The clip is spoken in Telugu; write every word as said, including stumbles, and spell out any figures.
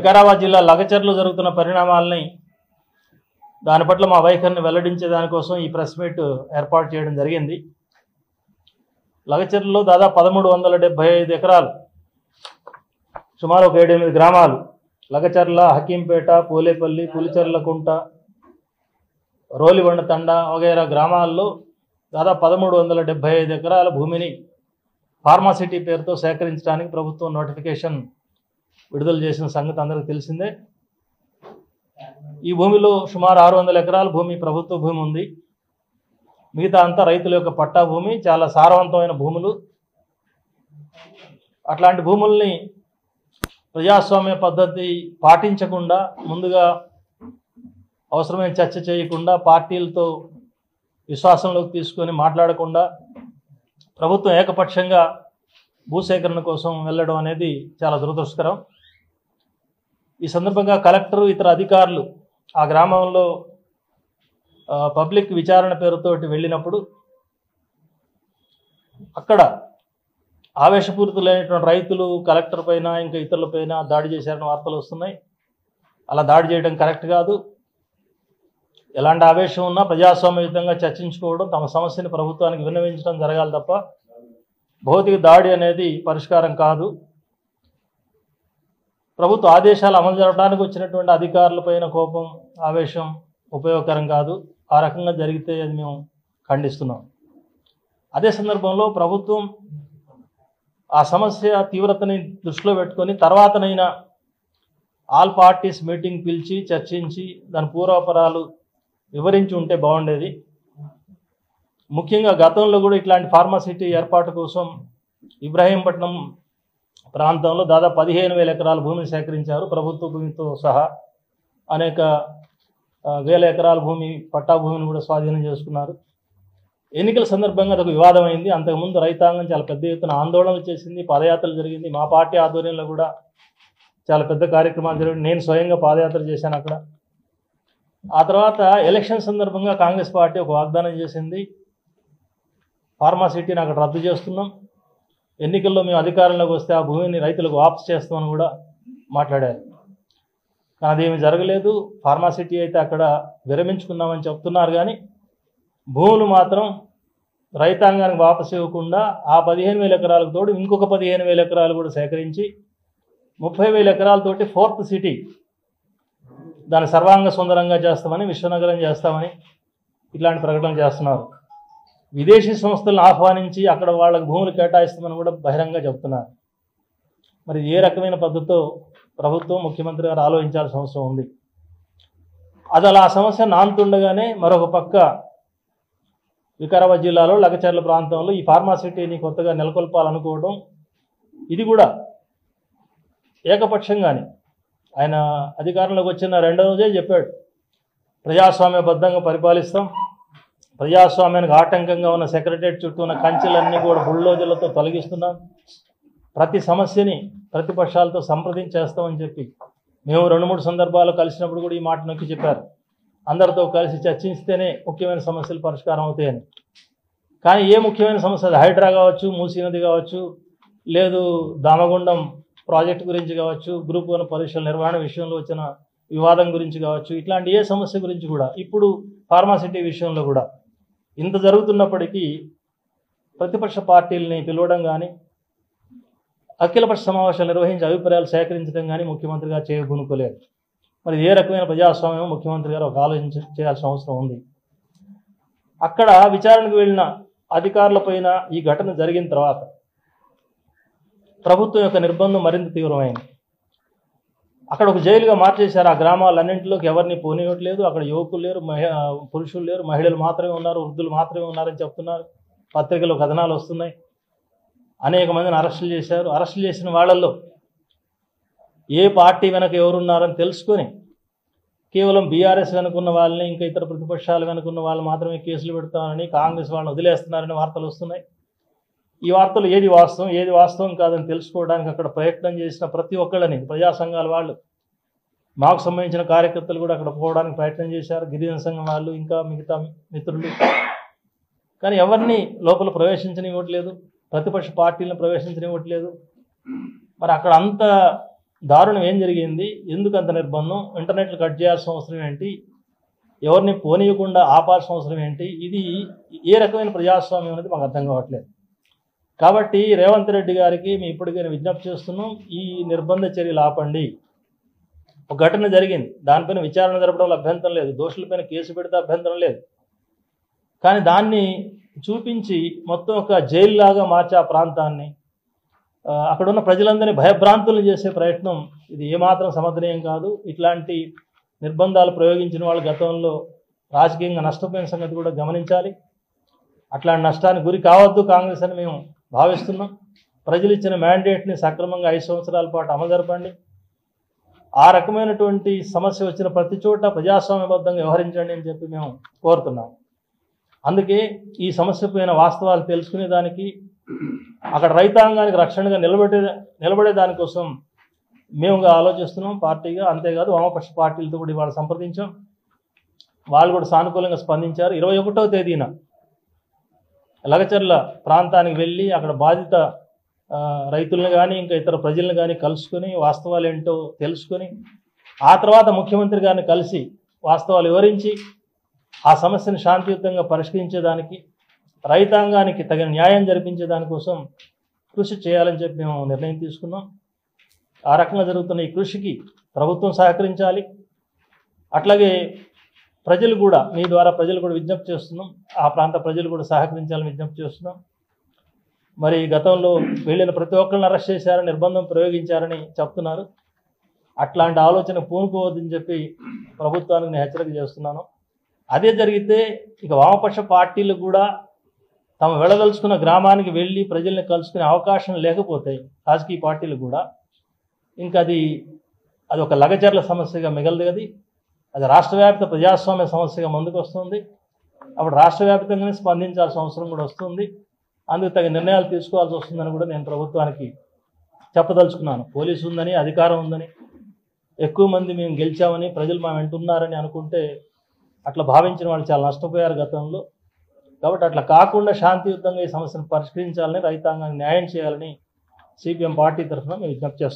వికారాబాద్ జిల్లా లగచర్లో జరుగుతున్న పరిణామాలని దాని పట్ల మా వైఖరిని వెల్లడించే దానికోసం ఈ ప్రెస్ మీట్ ఏర్పాటు చేయడం జరిగింది. లగచర్లలో దాదాపు పదమూడు వందల డెబ్బై ఐదు ఎకరాలు సుమారు ఒక ఏడు ఎనిమిది గ్రామాలు లగచర్ల, హకీంపేట, పోలేపల్లి, పులిచెర్లకుంట, రోలిబండ తండ వగైరా గ్రామాల్లో దాదాపు పదమూడు వందల డెబ్బై ఐదు ఎకరాల భూమిని ఫార్మాసిటీ పేరుతో సేకరించడానికి ప్రభుత్వం నోటిఫికేషన్ విడుదల చేసిన సంగతి అందరికీ తెలిసిందే. ఈ భూమిలో సుమారు ఆరు వందల ఎకరాల భూమి ప్రభుత్వ భూమి ఉంది. మిగతా అంతా రైతుల యొక్క పట్టా భూమి, చాలా సారవంతమైన భూములు. అట్లాంటి భూముల్ని ప్రజాస్వామ్య పద్ధతి పాటించకుండా, ముందుగా అవసరమైన చర్చ చేయకుండా, పార్టీలతో విశ్వాసంలోకి తీసుకొని మాట్లాడకుండా ప్రభుత్వం ఏకపక్షంగా భూసేకరణ కోసం వెళ్ళడం అనేది చాలా దురదృష్టకరం. ఈ సందర్భంగా కలెక్టరు, ఇతర అధికారులు ఆ గ్రామంలో పబ్లిక్ విచారణ పేరుతోటి వెళ్ళినప్పుడు అక్కడ ఆవేశపూరితులైనటువంటి రైతులు కలెక్టర్ పైన ఇంకా ఇతరుల పైన దాడి చేశారని వార్తలు వస్తున్నాయి. అలా దాడి చేయడం కరెక్ట్ కాదు. ఎలాంటి ఆవేశం ఉన్నా ప్రజాస్వామ్యయుతంగా చర్చించుకోవడం, తమ సమస్యని ప్రభుత్వానికి విన్నవించడం జరగాలి తప్ప భౌతిక దాడి అనేది పరిష్కారం కాదు. ప్రభుత్వ ఆదేశాలు అమలు జరపడానికి వచ్చినటువంటి అధికారులపైన కోపం, ఆవేశం ఉపయోగకరం కాదు. ఆ రకంగా జరిగితే అది మేము ఖండిస్తున్నాం. అదే సందర్భంలో ప్రభుత్వం ఆ సమస్య తీవ్రతని దృష్టిలో పెట్టుకొని తర్వాతనైనా ఆల్ పార్టీస్ మీటింగ్ పిలిచి చర్చించి దాని పూర్వాపరాలు వివరించి ఉంటే బాగుండేది. ముఖ్యంగా గతంలో కూడా ఇట్లాంటి ఫార్మాసిటీ ఏర్పాటు కోసం ఇబ్రాహీంపట్నం ప్రాంతంలో దాదాపు పదిహేను వేల ఎకరాల భూమిని సేకరించారు. ప్రభుత్వ భూమితో సహా అనేక వేల ఎకరాల భూమి, పట్టా భూమిని కూడా స్వాధీనం చేసుకున్నారు. ఎన్నికల సందర్భంగా అదొక వివాదమైంది. అంతకుముందు రైతాంగం చాలా పెద్ద ఎత్తున ఆందోళనలు చేసింది, పాదయాత్రలు జరిగింది. మా పార్టీ ఆధ్వర్యంలో కూడా చాలా పెద్ద కార్యక్రమాలు జరిగింది. నేను స్వయంగా పాదయాత్ర చేశాను అక్కడ. ఆ తర్వాత ఎలక్షన్ సందర్భంగా కాంగ్రెస్ పార్టీ ఒక వాగ్దానం చేసింది, ఫార్మాసిటీని అక్కడ రద్దు చేస్తున్నాం, ఎన్నికల్లో మేము అధికారంలోకి వస్తే ఆ భూమిని రైతులకు వాపసు చేస్తామని కూడా మాట్లాడారు. కానీ అదేమి జరగలేదు. ఫార్మాసిటీ అయితే అక్కడ విరమించుకున్నామని చెప్తున్నారు, కానీ భూములు మాత్రం రైతాంగానికి వాపసు ఇవ్వకుండా ఆ పదిహేను వేల ఎకరాలకు తోడు ఇంకొక పదిహేను వేల ఎకరాలు కూడా సేకరించి ముప్పై వేల ఎకరాలతోటి ఫోర్త్ సిటీ దాన్ని సర్వాంగ సుందరంగా చేస్తామని, విశ్వనగరం చేస్తామని ఇట్లాంటి ప్రకటనలు చేస్తున్నారు. విదేశీ సంస్థలను ఆహ్వానించి అక్కడ వాళ్ళకి భూములు కేటాయిస్తామని కూడా బహిరంగ చెప్తున్నారు. మరి ఏ రకమైన పద్ధతితో ప్రభుత్వం, ముఖ్యమంత్రి గారు ఆలోచించాల్సిన అవసరం ఉంది. అది అలా ఆ సమస్య నానుతుండగానే మరొక పక్క వికారాబాద్ జిల్లాలో లగచర్ల ప్రాంతంలో ఈ ఫార్మాసిటీని కొత్తగా నెలకొల్పాలనుకోవడం, ఇది కూడా ఏకపక్షంగానే ఆయన అధికారంలోకి వచ్చిన రెండో రోజే చెప్పాడు, ప్రజాస్వామ్యబద్ధంగా పరిపాలిస్తాం, ప్రజాస్వామ్యానికి ఆటంకంగా ఉన్న సెక్రటరియట్ చుట్టూ ఉన్న కంచెలన్నీ కూడా బుల్డోజర్లతో తొలగిస్తున్నాం, ప్రతి సమస్యని ప్రతిపక్షాలతో సంప్రదించేస్తామని చెప్పి మేము రెండు మూడు సందర్భాలు కలిసినప్పుడు కూడా ఈ మాట నొక్కి చెప్పారు. అందరితో కలిసి చర్చిస్తేనే ముఖ్యమైన సమస్యలు పరిష్కారం అవుతాయని. కానీ ఏ ముఖ్యమైన సమస్య, హైడ్రా కావచ్చు, మూసీ నది కావచ్చు, లేదు దామగుండం ప్రాజెక్టు గురించి కావచ్చు, గ్రూప్ వన్ పరీక్షల నిర్వహణ విషయంలో వచ్చిన వివాదం గురించి కావచ్చు, ఇట్లాంటి ఏ సమస్య గురించి కూడా, ఇప్పుడు ఫార్మాసిటీ విషయంలో కూడా ఇంత జరుగుతున్నప్పటికీ ప్రతిపక్ష పార్టీలని పిలవడం కానీ, అఖిలపక్ష సమావేశాలు నిర్వహించి అభిప్రాయాలు సేకరించడం కానీ ముఖ్యమంత్రి గారు చేయబూనుకోలేదు. మరి ఏ రకమైన ప్రజాస్వామ్యం ముఖ్యమంత్రి గారు ఒక ఆలోచించ చేయాల్సిన అవసరం ఉంది. అక్కడ విచారణకు వెళ్ళిన అధికారులపైన ఈ ఘటన జరిగిన తర్వాత ప్రభుత్వం యొక్క నిర్బంధం మరింత తీవ్రమైంది. అక్కడ ఒక జైలుగా మార్చేశారు. ఆ గ్రామాలన్నింటిలోకి ఎవరిని పోనివ్వట్లేదు. అక్కడ యువకులు లేరు, మహి పురుషులు లేరు, మహిళలు మాత్రమే ఉన్నారు, వృద్ధులు మాత్రమే ఉన్నారని చెప్తున్నారు. పత్రికల్లో కథనాలు వస్తున్నాయి. అనేక మందిని అరెస్టులు చేశారు. అరెస్టులు చేసిన వాళ్ళల్లో ఏ పార్టీ వెనక ఎవరున్నారని తెలుసుకొని కేవలం బీఆర్ఎస్ వెనుకున్న వాళ్ళని, ఇంకా ఇతర ప్రతిపక్షాలు వెనుకున్న వాళ్ళు మాత్రమే కేసులు పెడతామని, కాంగ్రెస్ వాళ్ళని వదిలేస్తున్నారని వార్తలు వస్తున్నాయి. ఈ వార్తలు ఏది వాస్తవం, ఏది వాస్తవం కాదని తెలుసుకోవడానికి అక్కడ ప్రయత్నం చేసిన ప్రతి ఒక్కళ్ళని, ప్రజా సంఘాల వాళ్ళు, మాకు సంబంధించిన కార్యకర్తలు కూడా అక్కడ పోవడానికి ప్రయత్నం చేశారు, గిరిజన సంఘం వాళ్ళు, ఇంకా మిగతా మిత్రులు. కానీ ఎవరిని లోపల ప్రవేశించనివ్వట్లేదు, ప్రతిపక్ష పార్టీలను ప్రవేశించనివ్వట్లేదు. మరి అక్కడ అంత దారుణం ఏం జరిగింది, ఎందుకు అంత నిర్బంధం, ఇంటర్నెట్లు కట్ చేయాల్సిన అవసరం ఏంటి, ఎవరిని పోనీయకుండా ఆపాల్సిన అవసరం ఏంటి, ఇది ఏ రకమైన ప్రజాస్వామ్యం అనేది మాకు అర్థం కావట్లేదు. కాబట్టి రేవంత్ రెడ్డి గారికి మేము ఇప్పటికైనా విజ్ఞప్తి చేస్తున్నాం, ఈ నిర్బంధ చర్యలు ఆపండి. ఒక ఘటన జరిగింది, దానిపైన విచారణ జరపడంలో అభ్యంతరం లేదు, దోషులపైన కేసు పెడితే అభ్యంతరం లేదు. కానీ దాన్ని చూపించి మొత్తం ఒక జైలు లాగా మార్చే ఆ ప్రాంతాన్ని, అక్కడ ఉన్న ప్రజలందరినీ భయభ్రాంతులు చేసే ప్రయత్నం ఇది ఏమాత్రం సమర్థనీయం కాదు. ఇట్లాంటి నిర్బంధాలు ప్రయోగించిన వాళ్ళు గతంలో రాజకీయంగా నష్టపోయిన సంగతి కూడా గమనించాలి. అట్లాంటి నష్టానికి గురి కావద్దు కాంగ్రెస్ అని మేము భావిస్తున్నాం. ప్రజలు ఇచ్చిన మ్యాండేట్ని సక్రమంగా ఐదు సంవత్సరాల పాటు అమలు జరపండి. ఆ రకమైనటువంటి సమస్య వచ్చిన ప్రతి చోట ప్రజాస్వామ్యబద్ధంగా వ్యవహరించండి అని చెప్పి మేము కోరుతున్నాం. అందుకే ఈ సమస్య పైన వాస్తవాలు తెలుసుకునే దానికి, అక్కడ రైతాంగానికి రక్షణగా నిలబడే నిలబడే దానికోసం మేముగా ఆలోచిస్తున్నాం పార్టీగా. అంతేకాదు వామపక్ష పార్టీలతో కూడా ఇవాళ సంప్రదించాం, వాళ్ళు కూడా సానుకూలంగా స్పందించారు. ఇరవై ఒకటవ తేదీన లగచర్ల ప్రాంతానికి వెళ్ళి అక్కడ బాధిత రైతులను కానీ ఇంకా ఇతర ప్రజలను కానీ కలుసుకొని వాస్తవాలు ఏంటో తెలుసుకొని ఆ తర్వాత ముఖ్యమంత్రి గారిని కలిసి వాస్తవాలు వివరించి ఆ సమస్యను శాంతియుతంగా పరిష్కరించేదానికి, రైతాంగానికి తగిన న్యాయం జరిపించే దానికోసం కృషి చేయాలని చెప్పి మేము నిర్ణయం తీసుకున్నాం. ఆ రకంగా జరుగుతున్న ఈ కృషికి ప్రభుత్వం సహకరించాలి. అట్లాగే ప్రజలు కూడా, మీ ద్వారా ప్రజలు కూడా విజ్ఞప్తి చేస్తున్నాం, ఆ ప్రాంత ప్రజలు కూడా సహకరించాలని విజ్ఞప్తి చేస్తున్నాం. మరి గతంలో వెళ్ళిన ప్రతి ఒక్కరిని అరెస్ట్ చేశారని, నిర్బంధం ప్రయోగించారని చెప్తున్నారు. అట్లాంటి ఆలోచన పూనుకోవద్దని చెప్పి ప్రభుత్వానికి నేను హెచ్చరిక చేస్తున్నాను. అదే జరిగితే ఇక వామపక్ష పార్టీలు కూడా తమ వెళ్ళదలుచుకున్న గ్రామానికి వెళ్ళి ప్రజల్ని కలుసుకునే అవకాశం లేకపోతే రాజకీయ పార్టీలు కూడా ఇంకా అది అది ఒక లగచర్ల సమస్యగా మిగలదు. అది అది రాష్ట్ర వ్యాప్త ప్రజాస్వామ్య సమస్యగా ముందుకు వస్తుంది. అప్పుడు రాష్ట్ర వ్యాప్తంగానే స్పందించాల్సిన అవసరం కూడా వస్తుంది. అందుకు తగిన నిర్ణయాలు తీసుకోవాల్సి వస్తుందని కూడా నేను ప్రభుత్వానికి చెప్పదలుచుకున్నాను. పోలీసు ఉందని, అధికారం ఉందని, ఎక్కువ మంది మేము గెలిచామని, ప్రజలు మా వెంటున్నారని అనుకుంటే అట్లా భావించిన వాళ్ళు చాలా నష్టపోయారు గతంలో. కాబట్టి అట్లా కాకుండా శాంతియుతంగా ఈ సమస్యను పరిష్కరించాలని, రైతాంగానికి న్యాయం చేయాలని సిపిఎం పార్టీ తరఫున మేము విజ్ఞప్తి చేస్తున్నాం.